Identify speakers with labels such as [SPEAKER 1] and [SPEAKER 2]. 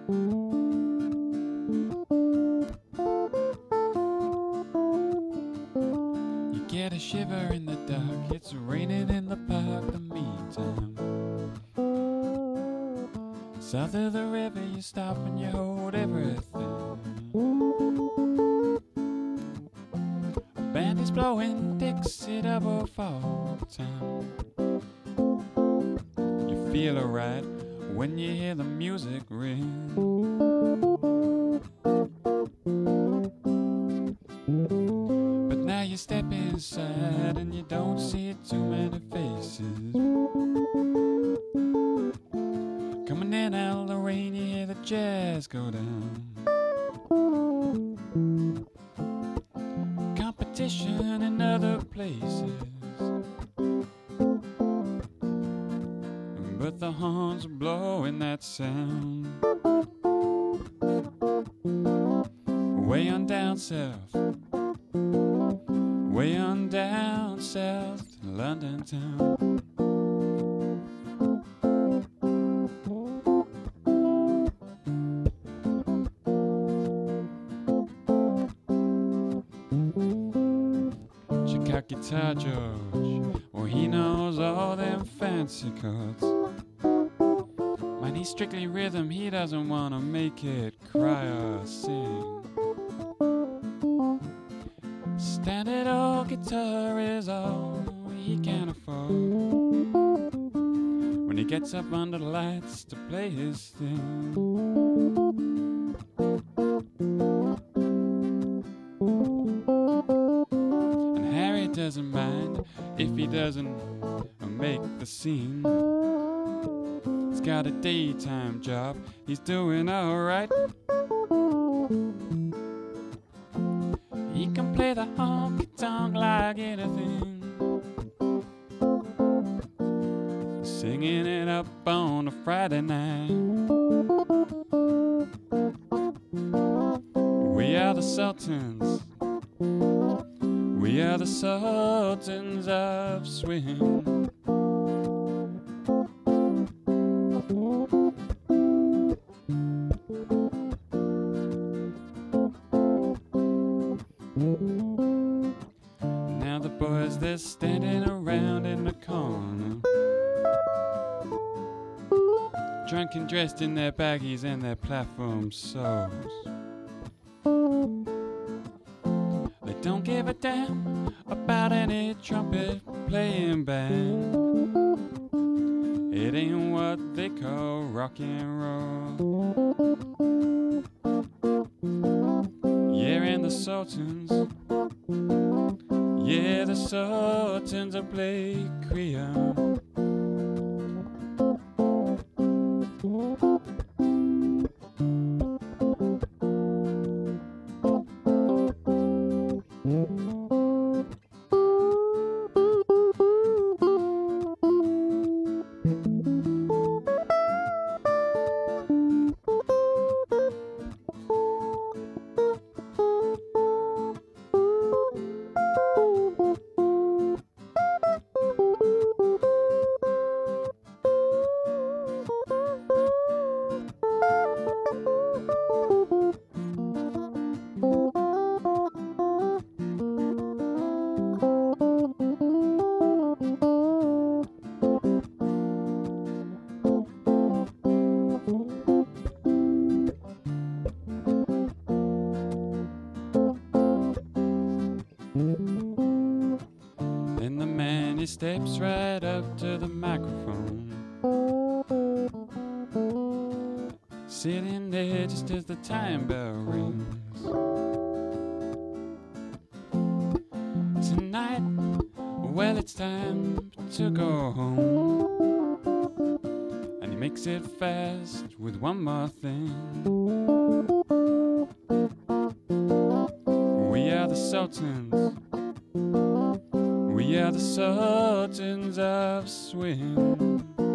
[SPEAKER 1] You get a shiver in the dark, it's raining in the park. The meantime, south of the river, you stop and you hold everything. A band is blowing Dixie double fall time. You feel alright when you hear the music ring. But now you step inside and you don't see too many faces. Coming in out of the rain, you hear the jazz go down. Competition in other places, but the horns are blowing that sound. Way on down south, way on down south to London town. Check out Guitar George, well he knows all them fancy chords. Man, he's strictly rhythm, he doesn't wanna make it cry or sing. Standard old guitar is all he can afford when he gets up under the lights to play his thing. And Harry doesn't mind if he doesn't make the scene. He's got a daytime job, he's doing alright. He can play the honky-tonk like anything, singing it up on a Friday night. We are the Sultans, we are the Sultans of swing. Now the boys, they're standing around in the corner, drunk and dressed in their baggies and their platform soles. They don't give a damn about any trumpet playing band. It ain't what they call rock and roll. Yeah, and the Sultans, yeah, the Sultans will play Creole. Then the man, he steps right up to the microphone, sitting there just as the time bell rings. Tonight, well, it's time to go home, and he makes it fast with one more thing. We are the Sultans, we are the Sultans of swing.